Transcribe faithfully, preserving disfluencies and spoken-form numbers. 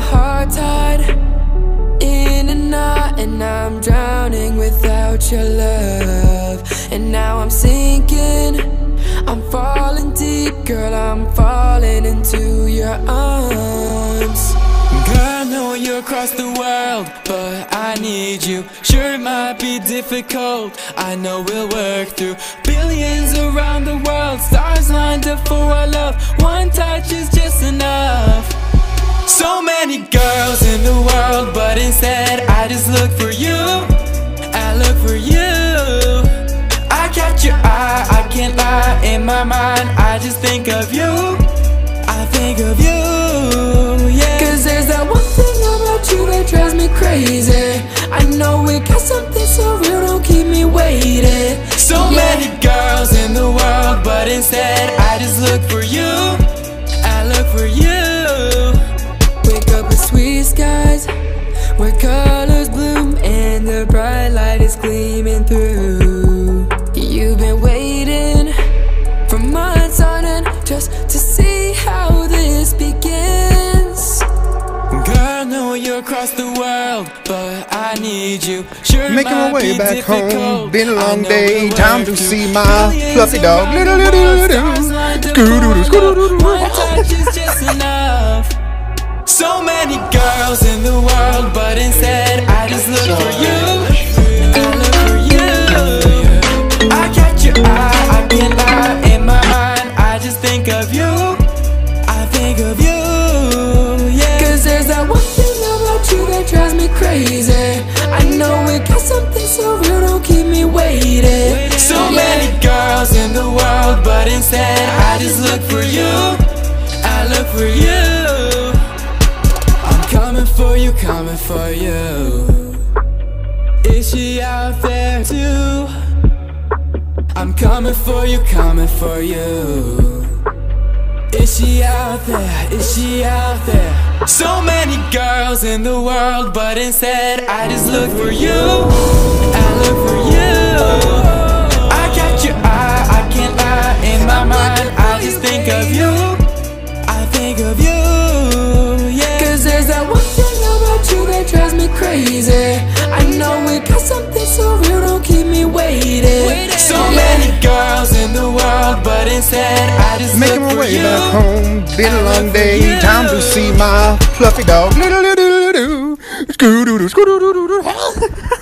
heart tied in a knot, and I'm drowning without your love. And now I'm sinking, I'm falling deep, girl, I'm falling into your arms. Girl, I know you're across the world, but I need you. Sure, it might be difficult, I know we'll work through billions around the world, stars lined up for our love. One touch is just enough. So many girls in the world, but instead I just look for you. I look for you. I catch your eye, I can't lie. In my mind, I just think of you. I think of you, yeah. Cause there's that one thing about you that drives me crazy. I know we got something so real, don't keep me waiting. So yeah. Many girls in the world, but instead I just look for you. I look for you. Wake up with sweet skies, where colors bloom and the bright light is gleaming through. You've been waiting for months on end just to see how this begins. Girl, I know you're across the world, but I need you. Sure, making my way back home, been a long day, time to see my fluffy dog. One touch is just enough. So many girls in the world, but instead I just look for you. I look for you. I catch your eye, I can't lie. In my mind, I just think of you. I think of you, yeah. Cause there's that one thing about you that drives me crazy. I know we got something so real, don't keep me waiting. So many girls in the world, but instead I just look for you. I look for you. Coming for you, coming for you. Is she out there too? I'm coming for you, coming for you. Is she out there? Is she out there? So many girls in the world, but instead I just look for you. I look for you. I catch your eye, I can't lie. In my mind, I just think of you. I think of you. There's that one thing about you that drives me crazy. I know we got something so real, don't keep me waiting. So many girls in the world, but instead I just making look my way for back you. home, been a long day, time to see my fluffy dog.